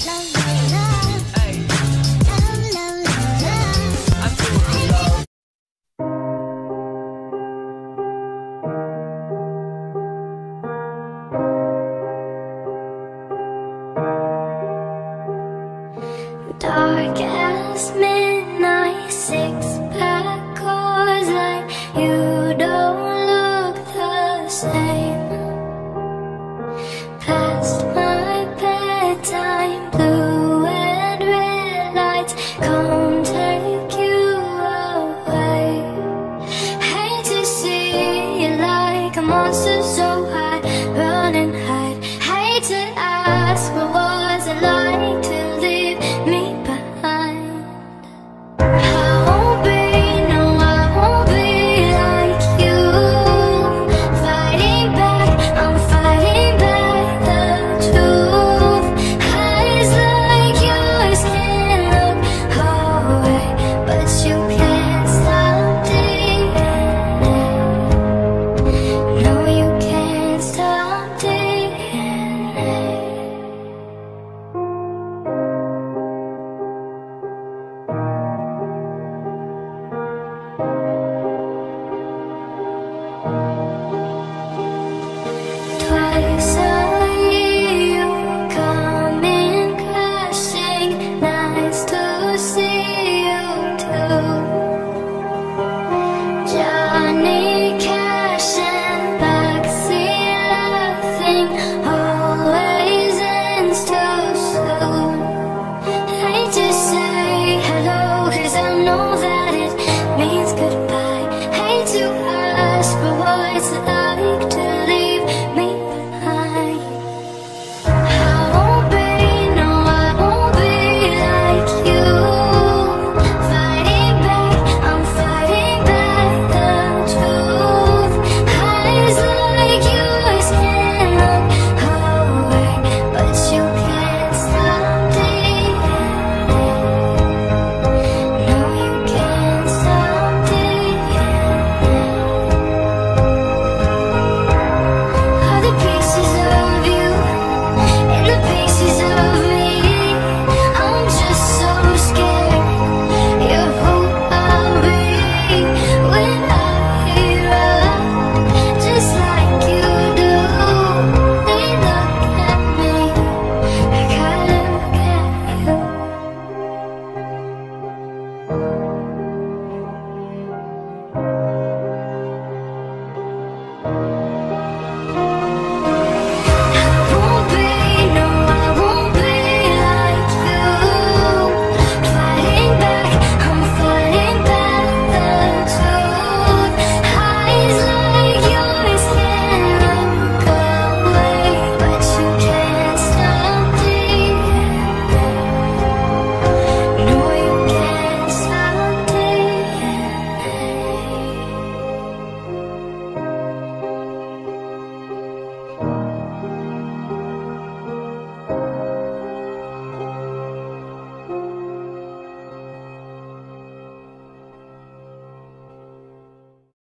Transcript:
Dark as midnight, six-pack Coors Light. You don't look the same. Past my bedtime, blue and red lights come take you away. Hate to see you like a monster so high, run and hide. Hate to ask, but was it love?